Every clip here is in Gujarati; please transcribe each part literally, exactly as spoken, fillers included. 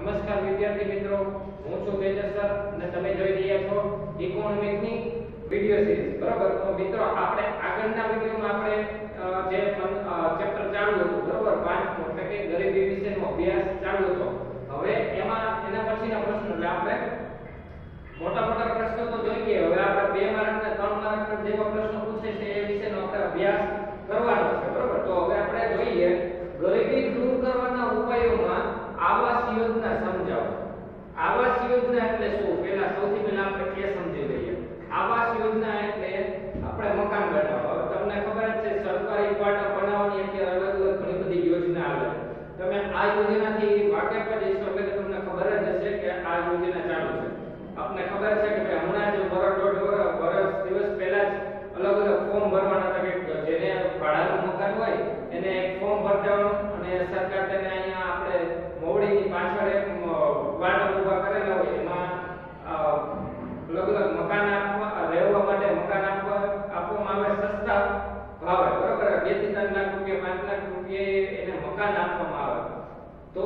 નમસ્કાર વિદ્યાર્થી મિત્રો, હું છું તેજસ સર અને તમે જોઈ રહ્યા છો ઇકોનોમિક્સની વિડિયો સિરીઝ. બરાબર, તો મિત્રો આપણે આગળના વિડિયોમાં આપણે જે ચેપ્ટર ચાલુ હતું, બરાબર, પાંચમો એટલે કે ગરીબી વિશેનો અભ્યાસ ચાલુ હતો. હવે એમાં એના પછીના પ્રશ્નો એટલે આપણે મોટા મોટા પ્રશ્નો તો જોઈ ગયા. હવે આપણે બે માર્ક અને ત્રણ માર્ક જેવા પ્રશ્નો પૂછે છે એ વિશેનો આપણે અભ્યાસ કરવાનો છે. બરાબર, તો હવે આપણે જોઈએ ગરીબી દૂર કરવાના ઉપાયોમાં આવાસ યોજના સમજાવો. આવાસ યોજના એટલે શું? પહેલા સૌથી પહેલા આપણે એ સમજી લઈએ. આવાસ યોજના એટલે આપણે મકાન બનાવવા. હવે તમને ખબર જ છે સરકારી ક્વાર્ટર બનાવવાની અત્યારે અલગ અલગ ઘણી બધી યોજના આવે. તમે આ યોજનાથી વાકેફ જ છો એટલે તમને ખબર જ હશે કે આ યોજના ચાલુ છે. આપને ખબર છે કે હમણાં જ વર્ષ દોઢ વર્ષ વર્ષ દિવસ પહેલા જ અલગ અલગ ફોર્મ ભરવાના હતા કે જેને ભાડાનું મકાન હોય એને એક ફોર્મ ભરવાનું અને સરકાર તેને અહીંયા આપણે મોવડીની પાછળ એક ક્વાર્ટર ઊભા કરેલા હોય એમાં અલગ અલગ મકાન આપવા રહેવા માટે મકાન આપવા આપવામાં આવે સસ્તા ભાવે. બરાબર, બે થી ત્રણ લાખ રૂપિયા પાંચ લાખ રૂપિયા એને મકાન આપવામાં આવે. તો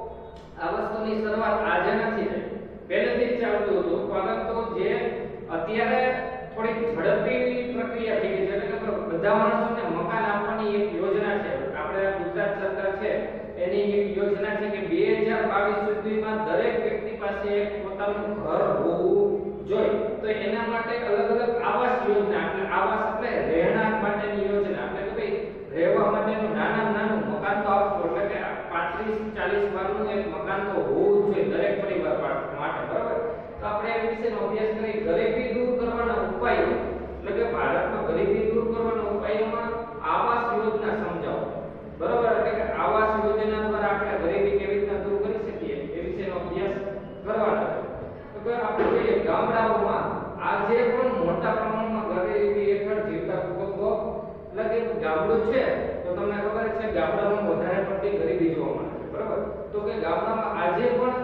આ વસ્તુની શરૂઆત આજે નથી થઈ, પહેલેથી જ ચાલતું હતું, પરંતુ જે અત્યારે થોડી ઝડપી પ્રક્રિયા થઈ ગઈ છે. એટલે કે બધા માણસોને મકાન આપવાની એક યોજના છે. આપણે ગુજરાત સરકાર છે એની એક યોજના છે કે બે હજાર બાવીસ સુધીમાં દરેક વ્યક્તિ પાસે એક પોતાનું ઘર હોવું જોઈએ. તો એના માટે અલગ અલગ આવાસ યોજના, એટલે આવાસ એટલે રહેણાંક માટેની યોજના, એટલે કે ભાઈ રહેવા માટેનું નાના નાનું મકાન તો આપવું, એટલે કે પાંત્રીસ ચાલીસ વારનું એક મકાન તો હોવું જોઈએ દરેક પરિવાર માટે. બરાબર, તો આપણે એ વિશેનો અભ્યાસ કરી ગરીબી દૂર કરવાના ઉપાયો, એટલે કે ભારતમાં ગરીબી દૂર કરવાના ઉપાયોમાં આવાસ યોજના સમજાવો. બરાબર, એટલે કે આવાસ યોજના દ્વારા આપણે ગરીબી કેવી રીતે દૂર કરી શકીએ એ વિશેનો અભ્યાસ કરવાનો છે. તો આપણે જોઈએ ગામડાઓમાં આજે પણ મોટા પ્રમાણમાં ગરીબી હેઠળ જીવતા કુટુંબો, એટલે કે ગામડું છે તો તમને ખબર છે ગામડામાં વધારે પડતી ગરીબી જોવા મળે છે. બરાબર, તો કે ગામડામાં આજે પણ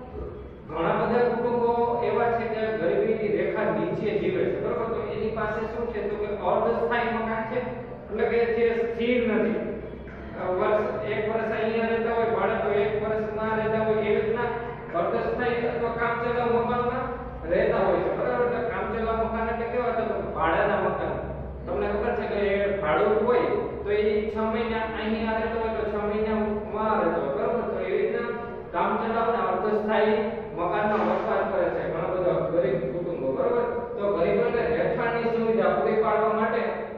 ઘણા બધા કુટુંબો એવા છે કે ગરીબીની રેખા નીચે જીવે છે. બરાબર, તો એની પાસે શું છે તો કે અર્ધસ્થાયી મકાન છે, એટલે કે જે સ્થિર નથી. વર્ષ એક વર્ષ અહીંયા રહેતા હોય ભાડે, તો એક વર્ષ ના રહેતા હોય, એ રીતના અર્ધસ્થાયી અથવા કામચલાઉ મકાનમાં રહેતા હોય છે. બરાબર, તો કામચલાઉ મકાન એટલે કેવા છે તો ભાડાના મકાન. તમને ખબર છે કે ભાડું હોય તો એ છ મહિના અહીંયા રહેતો હોય તો છ મહિનામાં રહેતો હોય. બરાબર, તો એ રીતના કામચલાઉ અને અર્ધસ્થાયી મકાનમાં વસવાટ કરે છે ઘણા બધા ગરીબ કુટુંબો. બરાબર, તો ગરીબોને રહેઠાણની સુવિધા પૂરી પાડવા માટે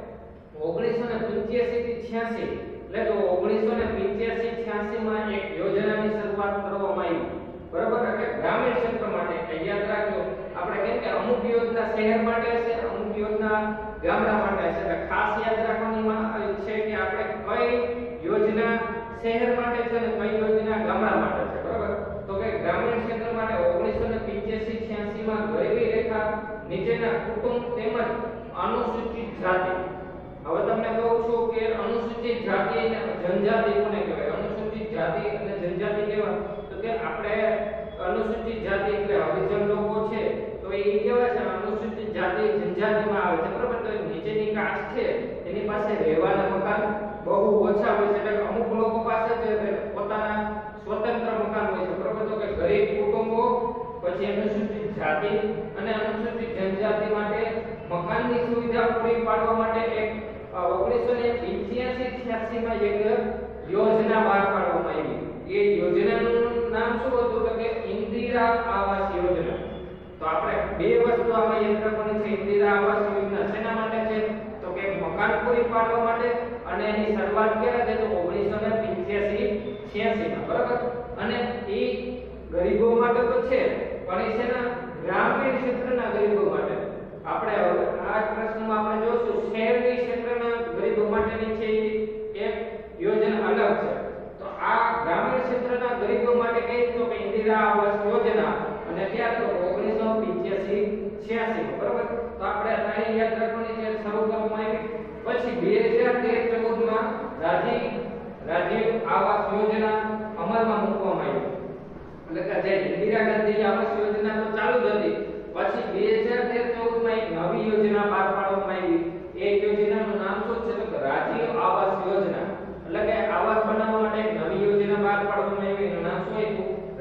ઓગણીસો ને પંચ્યાસી થી છ્યાસી, એટલે કે ઓગણીસો ને પંચ્યાસી છ્યાસી માં એક યોજનાની શરૂઆત કરવામાં આવી. બરાબર, એટલે ગ્રામીણ ક્ષેત્ર માટે. યાદ રાખજો, આપણે કેમ કે અમુક યોજના શહેર માટે છે, અમુક યોજના ગામડા માટે છે. એટલે ખાસ યાદ રાખવાની છે કે આપણે કઈ યોજના શહેર માટે છે અને કઈ યોજના ગામડા માટે છે. બરાબર, તો કે ગ્રામીણ ક્ષેત્ર માટે ઓગણીસો ને પંચ્યાસી છ્યાસી માં ગરીબી રેખા નીચેના કુટુંબ તેમજ અનુસૂચિત જાતિ. હવે તમને કહું છું કે અનુસૂચિત જાતિ અને જનજાતિ કોને કહેવાય? અનુસૂચિત જાતિ અને જનજાતિ કેવા તો કે આપણે અનુસૂચિત જાતિ એટલે હરિજન લોકો છે તો એ કેવા છે? અનુસૂચિત જાતિ જનજાતિમાં આવે છે. બરાબર, તો નીચેની કાસ્ટ છે એની પાસે રહેવાના મકાન બહુ ઓછા હોય છે. એટલે અમુક લોકો પાસે છે પોતાના સ્વતંત્ર મકાન હોય છે. બરાબર, તો કે ગરીબ કુટુંબો, પછી અનુસૂચિત જાતિ અને અનુસૂચિત જનજાતિ માટે મકાનની સુવિધા પૂરી પાડવા માટે એક ઓગણીસો ને પંચ્યાસી છ્યાસી માં એક યોજના બહાર પાડવામાં આવી. એ યોજનાનું નામ શું હતું તો કે ઇન્દિરા આવાસ યોજના. તો આપણે બે વસ્તુ આમાં યાદ રાખવાની છે. ઇન્દિરા આવાસ યોજના શેના માટે છે તો કે મકાન પૂરી પાડવા માટે, અને એની શરૂઆત ક્યારે થઈ તો ઓગણીસો ને પંચ્યાસી છ્યાસી માં. બરાબર, અને એ ગરીબો માટે તો છે પણ એ છે ને ગ્રામીણ ક્ષેત્રના ગરીબો માટે. આપણે આ પ્રશ્નમાં આપણે જોશું શહેરી ક્ષેત્રના ગરીબો માટેની છે એક યોજના અલગ છે. તો આ ગ્રામીણ ક્ષેત્રના ગરીબો માટે કઈ તો કે ઇન્દિરા આવાસ યોજના, અને ત્યાં તો ઓગણીસો પંચ્યાસી છ્યાસી. બરાબર, તો આપણે અહીં યાદ રાખવાની છે શરૂ કરવામાં આવી. પછી બે હજાર તેર ચૌદ માં રાજીવ રાજીવ આવાસ યોજના અમલમાં મૂકવામાં આવી. એટલે કે જે ઇન્દિરા ગાંધી આવાસ યોજના તો ચાલુ જ હતી, પછી બે હજાર તેર ચૌદ માં એક નવી યોજના બહાર પાડવામાં આવી. એ યોજનાનું નામ શું છે તો રાજીવ આવાસ યોજના. એટલે કે આવાસ બનાવવા માટે એક નવી યોજના બહાર પાડવામાં આવી. એનું નામ શું હતું?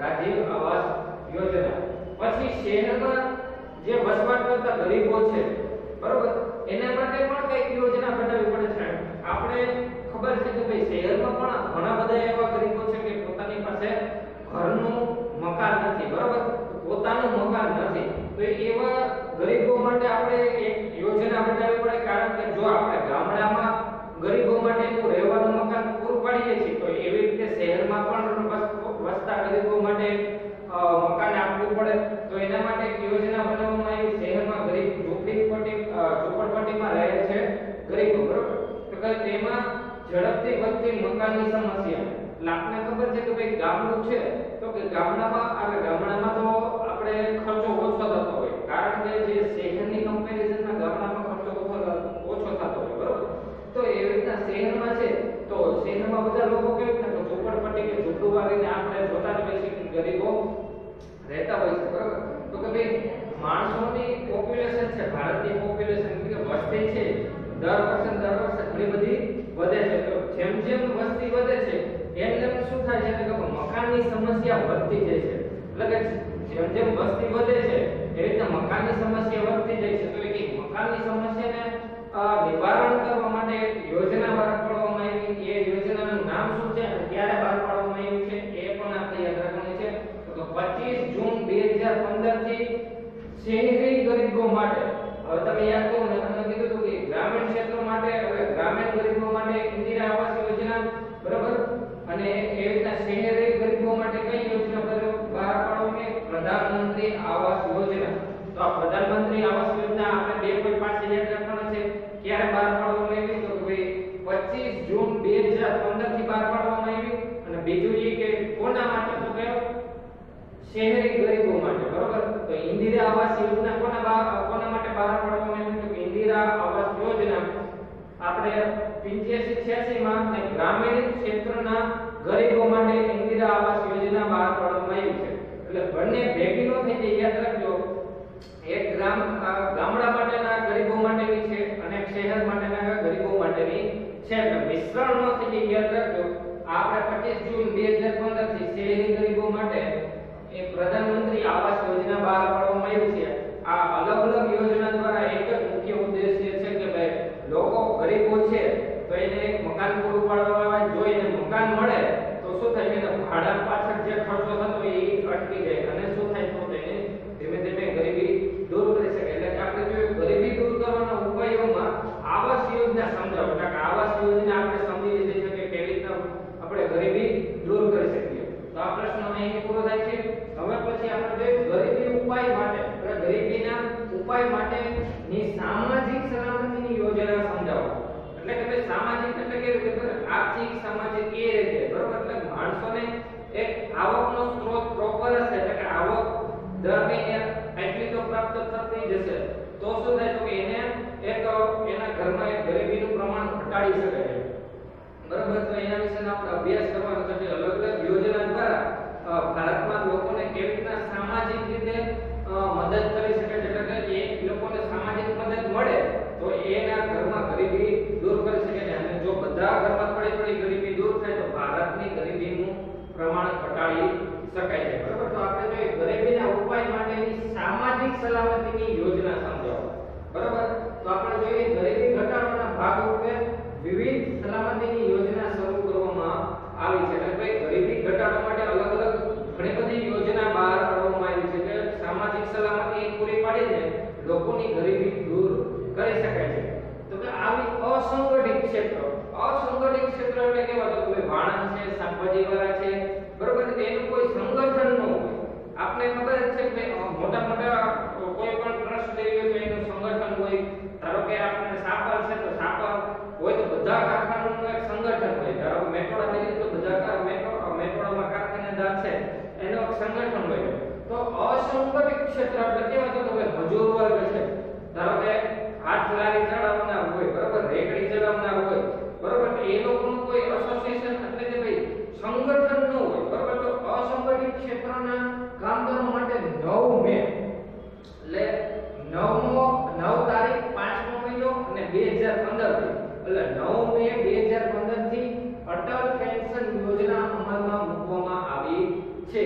રાજીવ આવાસ યોજના. પછી શહેરમાં જે વસવાટ કરતા ગરીબો છે બરોબર, એના માટે પણ કઈક યોજના બનાવવી પડે છે. આપણે ખબર છે કે ભાઈ શહેરમાં પણ ઘણા બધા એવા ગરીબો છે કે પોતાની પાસે ઘરનું મકાન નથી બરોબર, પોતાનું મકાન નથી. તો એવા ગરીબો માટે આપણે એક યોજના બનાવવી પડે, કારણ કે જો આપણે ગામડામાં ગરીબો માટેનું રહેવાનું મકાન પૂરું પાડીએ છીએ તો એવી રીતે શહેરમાં પણ વસતા ગરીબો માટે મકાન આપવું પડે. તો એના માટે એક યોજના બનાવવામાં આવી. શહેરમાં ગરીબ ઝૂંપડીપટ્ટી ઝૂંપડપટ્ટીમાં રહે છે ગરીબો બરોબર, તો કે તેમાં ઝડપથી વધતી મકાનની સમસ્યા. આપને ખબર છે કે ભાઈ ગામડું છે તો કે ગામડામાં આવે ગામડામાં તો આપણે ખર્ચો ઓછો થતો હોય, કારણ કે જે શહેરની કમ્પેરિઝનમાં ગામડામાં ખર્ચો ઓછો ઓછો થતો હોય બરોબર. તો એવી રીતના શહેરમાં છે તો શહેરમાં બધા લોકો કેવું કે ઝૂંપડપટ્ટી કે ઝૂંપડું વાળીને આપણે જોતા જ હોય છે કે ગરીબો રહેતા હોય છે બરોબર. તો કે ભાઈ માણસોની પોપ્યુલેશન છે, ભારતની પોપ્યુલેશન કે વસ્તી છે દર વર્ષે દર વર્ષે ઘણી બધી વધે છે. તો જેમ જેમ વસ્તી વધે છે એમ એમ શું થાય છે કે મકાનની સમસ્યા વધતી જાય છે. એટલે કે જેમ જેમ વસ્તી વધે છે એ રીતે મકાનની સમસ્યા વધતી જાય છે. તો એ મકાનની સમસ્યાને નિવારણ કરવા માટે એક યોજના બહાર પાડવામાં આવી. એ યોજનાનું નામ શું છે અને ક્યારે બહાર પાડવામાં આવી છે એ પણ આપણે યાદ રાખવાનું છે. તો પચીસ જૂન બે હજાર પંદર થી શહેરી ગરીબો માટે, હવે તમે યાદ કરો ને, તમને કીધું હતું કે ગ્રામીણ ક્ષેત્રો માટે હવે ગ્રામીણ ગરીબો માટે ઇન્દિરા આવાસ યોજના બરાબર, અને એ રીતના શહેરી ગરીબો માટે કઈ યોજના બહાર પાડવામાં? પ્રધાનમંત્રી આવાસ યોજના. તો આ પ્રધાનમંત્રી આવાસ યોજના આપણે બે પોઈન્ટ પાંચ યાદ રાખવાના છે. ક્યારે બહાર પાડવામાં આવી? તો ભાઈ પચીસ જૂન બે હજાર પંદર થી બહાર પાડવામાં આવી. અને બીજું એ કે કોના માટે? તો કે શહેરી ગરીબો માટે બરોબર. તો ઇન્દિરા આવાસ યોજના કોના કોના માટે બહાર પાડવામાં આવી? તો ઇન્દિરા આવાસ યોજના આપણે પંચ્યાસી છ્યાસી માં ને ગ્રામીણ ક્ષેત્રના ગરીબો માટે ઇન્દિરા આવાસ યોજના બહાર પાડવામાં આવી છે. એટલે બંને ભેગી નો થઈ જાય, યાદ રાખજો. એક ગ્રામ ગામડા માટેના ગરીબો માટેની છે અને શહેર માટેના ગરીબો માટેની છે. એટલે મિશ્રણ નો થઈ જાય, યાદ રાખજો. આપણે પચીસ જૂન બે હજાર પંદર થી શહેરી ગરીબો માટે એ પ્રધાનમંત્રી આવાસ યોજના બહાર પાડવામાં આવી છે. આ અલગ અલગ યોજના દ્વારા એક જ મુખ્ય ઉદ્દેશ્ય છે કે ભાઈ લોકો ગરીબો છે તો એને એક મકાન પૂરું પાડવામાં આવે. જો એને મકાન મળે તો શું થાય કે ભાડા પાછળ જે ખર્ચો થતો એ અટકી જાય અને શું થાય તો તેને ધીમે ધીમે ગરીબી દૂર કરી શકે. એટલે કે આપણે જો ગરીબી દૂર કરવાના ઉપાયોમાં આવાસ યોજના સમજાવો, એટલે કે આવાસ યોજના આપણે સમજી લીધી છે કે કેવી રીતે આપણે ગરીબી દૂર કરી શકીએ. તો આ પ્રશ્ન અહીં પૂરો થાય છે. હવે પછી આપણે જોઈએ ગરીબી ઉપાય માટે, ગરીબીના ઉપાય માટેની સામાજિક સલામતીની યોજના સમજાવો. એટલે કે ભાઈ સામાજિક એટલે કેવી રીતે? આર્થિક સામાજિક એ રીતે બરોબર. એટલે માણસોને એક આવકનો સ્ત્રોત પ્રોપર હશે, એટલે કે આવક દર મહિને એટલી તો પ્રાપ્ત થતી જશે તો શું થાય? તો એને એક એના ઘરમાં એક ગરીબીનું પ્રમાણ ઘટાડી શકે છે બરોબર. તો એના વિશેનો આપણે અભ્યાસ કરવાનો છે. અલગ અલગ યોજના દ્વારા ભારતમાં લોકોને કેવી રીતના સામાજિક રીતે મદદ કરી શકે છે. એટલે કે એ લોકોને સામાજિક મદદ મળે તો એના ઘરમાં ગરીબી દૂર કરી શકે છે. અને જો બધા ઘરમાં થોડી થોડી ગરીબી દૂર થાય તો ભારતની ગરીબીનું પ્રમાણ ઘટાડી શકાય છે બરોબર. તો આપણે જોઈએ ગરીબીના ઉપાય માટેની સામાજિક સલામતીની યોજના સમજાવો બરોબર. તો આપણે જોઈએ ગરીબી ઘટાડવાના ભાગરૂપે વિવિધ સલામતીની યોજના શરૂ કરવામાં આવી છે. એટલે ભાઈ ગરીબી ઘટાડવા માટે અલગ અલગ ઘણી બધી યોજના બહાર પાડવામાં આવી છે કે સામાજિક સલામતી પૂરી પાડીને લોકોની ગરીબી દૂર કરી શકાય છે. તો કે આવી અસંગઠિત ક્ષેત્ર, અસંગઠિત ક્ષેત્ર એટલે કેવા? તો કોઈ વાણંદ છે, શાકભાજી વાળા છે બરોબર, એનું કોઈ સંગઠન ન હોય. આપણે ખબર છે કે મોટા મોટા કોઈ પણ ટ્રસ્ટ લેવી હોય તો એનું સંગઠન હોય. ધારો કે આપણે સાપર છે તો સાપર હોય તો બધા કારખાનાનું એક સંગઠન હોય. ધારો કે મેટોડા લેવી તો બધા મેટો મેટોડામાં કારખાનેદાર છે એનો એક સંગઠન હોય. તો અસંગઠિત ક્ષેત્ર એટલે કેવા? તો કે મજૂર વર્ગ છે. ધારો કે હાથ લારી ચલાવનાર હોય બરોબર, રેકડી ચલાવનાર હોય બરોબર, એ લોકોનું કોઈ એસોસિએશન એટલે કે ભાઈ સંગઠન ન હોય બરોબર. તો અસંગઠિત ક્ષેત્રના કામદારો માટે નવ મે એટલે નવમો નવ તારીખ પાંચમો મહિનો અને બે હજાર પંદર થી એટલે નવ મે બે હજાર પંદર થી અટલ પેન્શન યોજના અમલમાં મૂકવામાં આવી છે.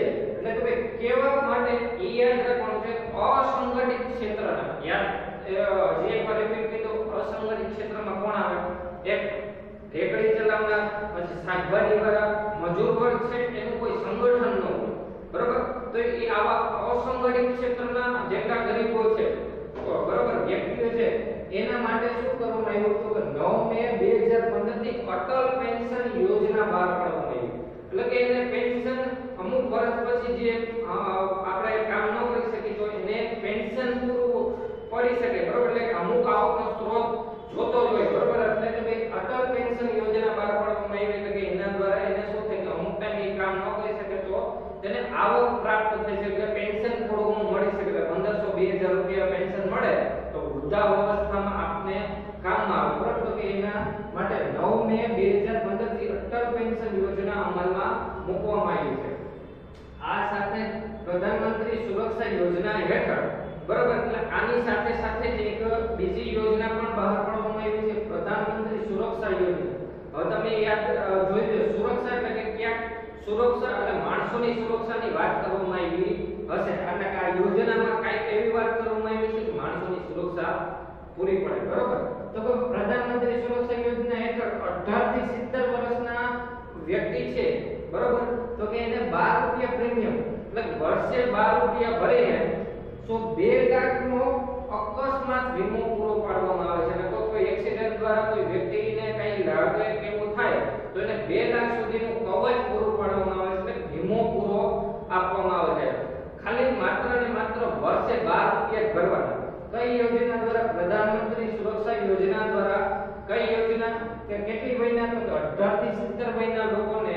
એટલે કે ભાઈ કેવા માટે એ યાદ રાખવાનું છે અસંગઠિત ક્ષેત્રના યાદ જે એક વાર રિપીટ કીધું અસંગઠિત ક્ષેત્રમાં કોણ આવે એક રેકડી ચલાવનાર પછી શાકભાજી વાળા મજૂર વર્ગ છે એનું કોઈ સંગઠન ન હોય બરોબર તો એ આવા અસંગઠિત ક્ષેત્રના જેટલા ગરીબો છે બરોબર વ્યક્તિઓ છે એના માટે શું કરવામાં આવ્યું તો કે નવ મે બે હજાર પંદર થી અટલ પેન્શન યોજના બહાર પાડવામાં આવી એટલે કે એને પેન્શન અમુક વર્ષ પછી જે આપણે કામ ન કરી શકી તો એને પેન્શન પૂરું પડી શકે બરોબર એટલે અમુક આવકનો સ્ત્રોત જોતો જ હોય બરોબર એટલે કે ભાઈ અટલ પેન્શન યોજના બહાર પાડવામાં આવી એટલે કે એના દ્વારા એને શું થાય કે અમુક ટાઈમ એ કામ ન કરી શકે તો તેને આવક પ્રાપ્ત થઈ શકે પેન્શન થોડું મળી શકે પંદરસો બે હજાર રૂપિયા પેન્શન મળે તો વૃદ્ધાવસ્થામાં આપને કામમાં આવે બરોબર તો કે એના માટે નવ મે બે હજાર પંદર થી અટલ પેન્શન યોજના અમલમાં મૂકવામાં આવી છે આ સાથે પ્રધાનમંત્રી સુરક્ષા યોજના હેઠળ બરોબર એટલે આની સાથે સાથે જ એક બીજી યોજના પણ બહાર પાડવામાં આવી છે પ્રધાનમંત્રી સુરક્ષા યોજના હવે તમે યાદ જોઈ લો સુરક્ષા એટલે કે ક્યાંક સુરક્ષા એટલે માણસોની સુરક્ષાની વાત કરવામાં આવી હશે એટલે કે આ યોજનામાં કાંઈક એવી વાત કરવામાં આવી છે કે માણસોની સુરક્ષા પૂરી પડે બરોબર તો કે પ્રધાનમંત્રી સુરક્ષા યોજના હેઠળ અઢાર થી સિત્તેર વર્ષના વ્યક્તિ છે બરોબર તો કે એને બાર રૂપિયા પ્રીમિયમ એટલે વર્ષે બાર રૂપિયા ભરીને તો બે લાખ નો અકસ્માત વીમો પૂરો પાડવામાં આવે છે અને તો કોઈ એક્સિડન્ટ દ્વારા કોઈ વ્યક્તિને કઈ લાગે કે એવું થાય તો એને બે લાખ સુધીનું કવચ પૂરું પાડવામાં આવે છે એટલે વીમો પૂરો આપવામાં આવે છે ખાલી માત્ર ને માત્ર વર્ષે બાર રૂપિયા ભરવાના કઈ યોજના દ્વારા પ્રધાનમંત્રી સુરક્ષા યોજના દ્વારા કઈ યોજના કે કેટલી વયના તો અઢાર થી સિત્તેર વયના લોકોને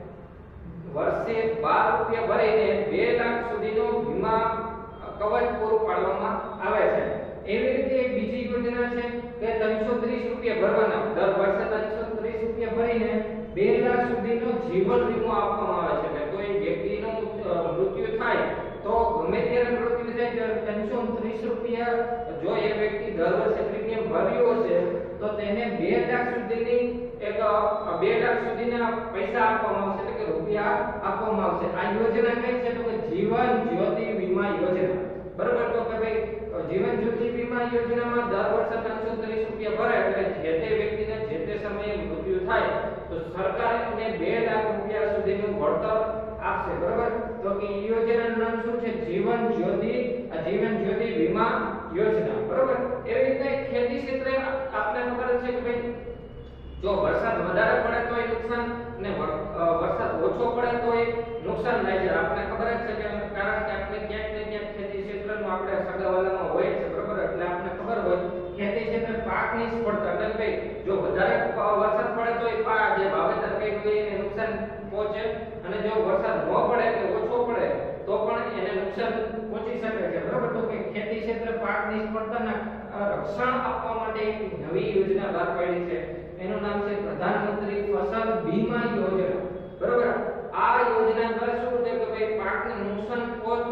વર્ષે બાર રૂપિયા ભરીને બે લાખ સુધીનો વીમા કવચ પૂરું પાડવામાં આવે છે એવી રીતે એક બીજી યોજના છે કે ત્રણસો ત્રીસ રૂપિયા ભરવાના દર વર્ષે ત્રણસો ત્રીસ રૂપિયા ભરીને બે લાખ સુધીનો જીવન વીમો આપવામાં આવે છે કે કોઈ વ્યક્તિનું મૃત્યુ થાય તો ગમે ત્યારે મૃત્યુ થાય ત્યારે ત્રણસો ત્રીસ રૂપિયા જો એ વ્યક્તિ દર વર્ષે પ્રીમિયમ ભર્યો છે તો તેને બે લાખ સુધીની એક બે લાખ સુધીના પૈસા આપવામાં આવશે એટલે કે રૂપિયા આપવામાં આવશે આ યોજના કઈ છે તો કે જીવન જ્યોતિ વીમા યોજના બરોબર તો કે ભાઈ જીવન જ્યોતિ વીમા યોજનામાં દર વર્ષે ત્રણસો ત્રીસ રૂપિયા ભરે એટલે જે તે વ્યક્તિને જે તે સમયે મૃત્યુ થાય તો સરકાર એને બે લાખ રૂપિયા સુધીનું વળતર આપશે બરોબર તો કે આ યોજનાનું નામ શું છે જીવન જ્યોતિ જીવન જ્યોતિ વીમા યોજના બરોબર એવી રીતે ખેતી ક્ષેત્રે આપને ખબર છે કે ભાઈ જો વરસાદ વધારે પડે તો એ નુકસાન ને વરસાદ ઓછો પડે તો એ નુકસાન થાય છે આપને ખબર જ છે કે કારણ કે આપણે ક્યાંક ને ક્યાંક ખેતી ક્ષેત્રમાં આપણે સગાવાલામાં હોય છે બરોબર એટલે આપને ખબર હોય ખેતી ક્ષેત્રે પાક નિષ્ફળતા એટલે કે જો વધારે વરસાદ પડે તો એ પાક જે વાવેતર કર્યું હોય એને નુકસાન પહોંચે અને જો વરસાદ ન પડે કે ઓછો પડે તો પણ એને નુકસાન પહોંચી શકે છે બરોબર તો કે ખેતી ક્ષેત્રે પાક નિષ્ફળતાના રક્ષણ આપવા માટે એક નવી યોજના બહાર પાડી છે એનું નામ છે પ્રધાનમંત્રી ફસલ બીમા યોજના બરોબર આ યોજના દ્વારા શું થાય કે ભાઈ પાકને નુકસાન પહોંચ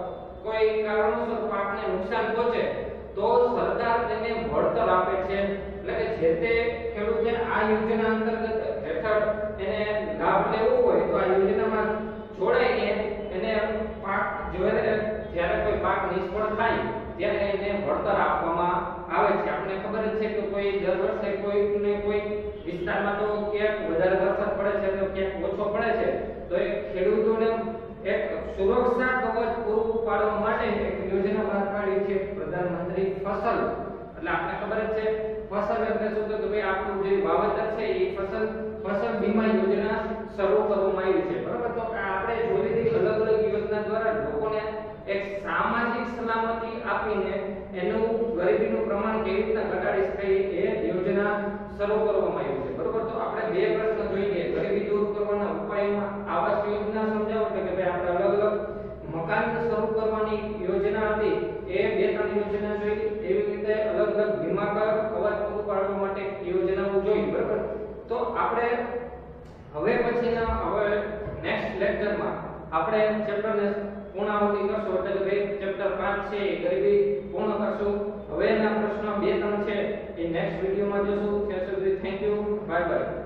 કોઈ કારણોસર પાકને નુકસાન પહોંચે તો સરકાર તેને વળતર આપે છે એટલે કે જે તે ખેડૂતે આ યોજના અંતર્ગત હેઠળ એને લાભ લેવો હોય તો આ યોજનામાં જોડાઈને એને પાક જ્યારે જ્યારે કોઈ પાક નિષ્ફળ થાય ત્યારે એને વળતર આપવામાં આવે છે આપણે ખબર જ છે કે કોઈ દર વર્ષે કોઈને કોઈ વિસ્તારમાં તો ક્યાંક વધારે વરસાદ પડે છે તો ક્યાંક ઓછો પડે છે તો એ ખેડૂતોને એક સુરક્ષા કવચ પૂરું પાડવા માટે એક યોજના બહાર પાડી છે પ્રધાનમંત્રી ફસલ એટલે આપણે ખબર જ છે ફસલ એટલે શું તો કે ભાઈ આપણું જે વાવેતર છે એ ફસલ ફસલ બીમા યોજના શરૂ કરવામાં આવી છે બરાબર તો આપણે જોઈ લીધી અલગ અલગ યોજના દ્વારા લોકોને એક સામાજિક સલામતી આપીને એનું ગરીબીનું પ્રમાણ કેવી રીતે ઘટાડી શકાય એ યોજના શરૂ કરવામાં આવી છે બરોબર તો આપણે બે પ્રશ્ન જોઈએ ગરીબી દૂર કરવાના ઉપાયમાં આવાસ યોજના સમજાવો એટલે કે ભાઈ આપણે અલગ અલગ મકાન શરૂ કરવાની યોજના હતી એ બે ત્રણ યોજના જોઈ એવી રીતે અલગ અલગ વીમા કવચ પૂરું પાડવા માટે યોજનાઓ જોઈ બરોબર તો આપણે હવે પછીના હવે નેક્સ્ટ લેક્ચરમાં આપણે ચેપ્ટરને પૂર્ણાવૃત્તિ કરશું એટલે કે ભાઈ ચેપ્ટર પાંચ છે એ ગરીબી પૂર્ણ કરશું હવેના પ્રશ્ન બે ત્રણ છે એ નેક્સ્ટ વિડિયોમાં જોશું ત્યાં સુધી થેન્ક યુ બાય બાય